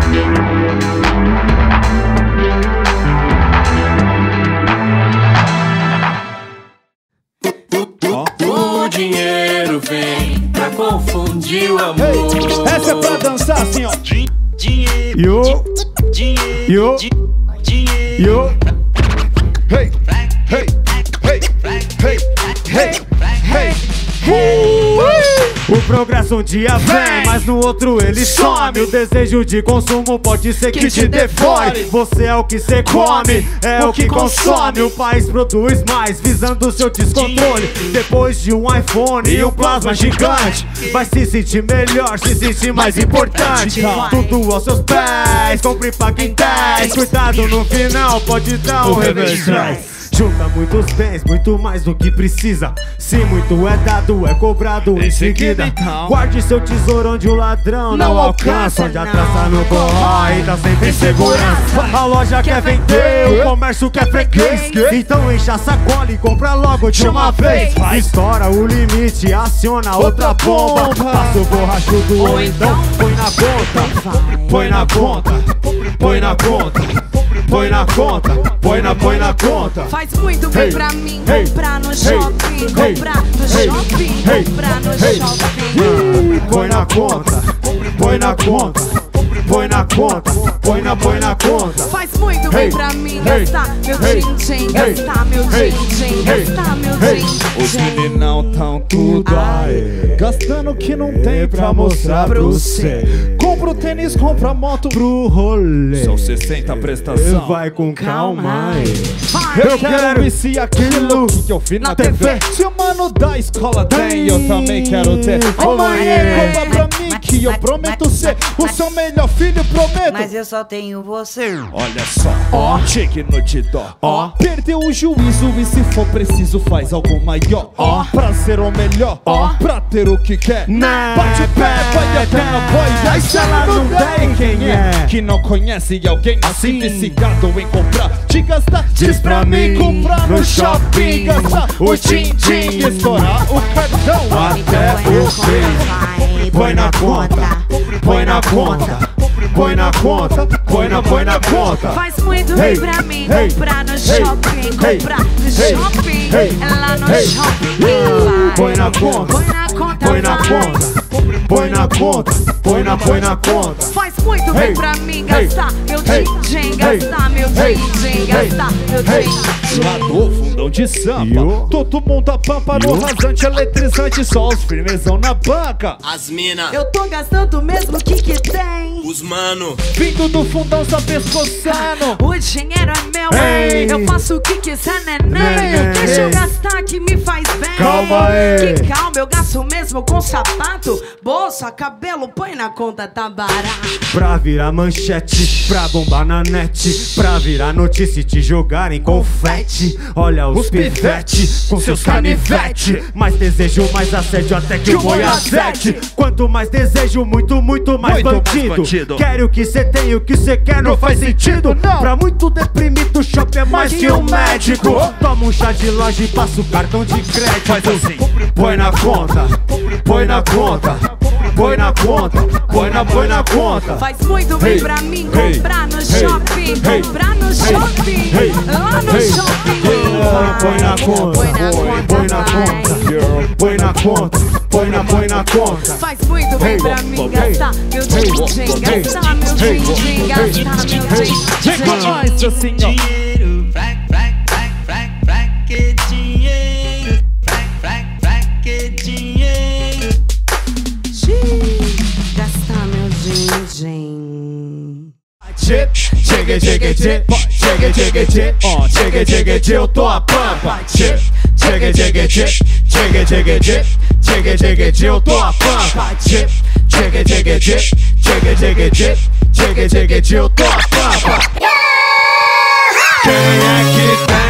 O dinheiro vem pra confundir o amor. Hey, essa é pra dançar assim, ó. Dinheiro, dinheiro, dinheiro. Hey, hey, hey, hey, hey, hey, O progresso um dia vem, mas no outro ele some. O desejo de consumo pode ser que te devore. Você é o que cê come, é o que consome. O país produz mais, visando seu descontrole. Depois de um iPhone e um plasma gigante, vai se sentir melhor, se sentir mais importante. Tudo aos seus pés, compre pra quem tem. Cuidado no final, pode dar um reverse. Junta muitos bens, muito mais do que precisa. Se muito é dado, é cobrado em seguida. Guarde seu tesouro onde o ladrão não alcança. Onde a traça não corrói, tá sempre em segurança. A loja quer vender, o comércio quer freguês. Então enche a sacola e compra logo de uma vez. Estoura o limite, aciona outra bomba. Passa o borrachudo ou então põe na conta. Põe na conta, põe na conta. Põe na conta, põe na conta. Faz muito bem pra mim comprar no shopping, comprar no shopping, comprar no shopping. Põe na conta, põe na conta, põe na conta, põe na conta. Faz muito bem pra mim gastar meu din-din, gastar meu din-din, gastar meu din-din. Os meninão tão tudo aí, gastando o que não tem pra mostrar pra você. Compra o tênis, compra a moto pro rolê. São 60 prestação. Vai com calma aí. Eu quero isso e aquilo que eu vi na TV. Se o mano da escola tem, eu também quero ter. Ô mãe, compra pra mim que eu prometo ser o seu melhor filho, prometo. Mas eu só tenho você. Olha só, ó, chegue no dó, ó. Perdeu o juízo e se for preciso faz algo maior, ó. Pra ser o melhor, ó. Pra ter o que quer, bate o pé, vai até na boia. Aí se ela não tem quem é que não conhece alguém assim viciado em comprar, de gastar, diz pra mim, comprar no shopping, gastar o din-din, estourar o cartão até o fim. Põe na conta, põe na conta, põe na conta, põe na conta. Faz muito bem pra mim comprar no shopping, comprar no shopping, lá no shopping. Põe na conta, põe na conta, põe na conta, põe na conta. Faz muito bem pra mim gastar meu din-din, gastar meu din-din, gastar meu din-din. Lá do fundão de samba, todo mundo a pampa no rasante eletrizante, só os firmezão na banca. As mina, Eu tô gastando mesmo, o que tem? os mano, Vindo do fundão só pescoçando. O dinheiro é meu, eu faço o que quiser, neném. Deixa eu gastar que me faz bem. Calma aí. Que calma, eu gasto mesmo com sapato, bolsa, cabelo, põe na conta, tá barato. Pra virar manchete, pra bombar na net, pra virar notícia e te jogarem confete. Olha os pivete com seus canivete. Mais desejo, mais assédio até que o boi azete. Quanto mais desejo, muito mais bandido. Quero o que cê tem, o que cê quer não faz sentido. Pra muito deprimido, shopping é mais que um médico. Toma um chá de loja e passa o cartão de crédito. Faz assim, põe na conta, põe na conta, põe na conta, põe na conta. Faz muito bem pra mim comprar no shopping, comprar no shopping, lá no shopping. Põe na conta, põe na conta, põe na conta, põe na conta. Faz muito bem pra mim gastar meu din-din, gastar meu din-din, gastar meu Vem com din-din. nós assim, ó. dinheiro, que dinheiro, que dinheiro. Gastar meu din-din. Chega, chega, chega, chega, chega, chega, chega, eu tô a pampa. Chega, chega, chega, chega, chega, chega, chega, eu tô a pampa. Chega, chega, chega, chega, chega, chega, chega, eu tô a pampa. Quem é que tem?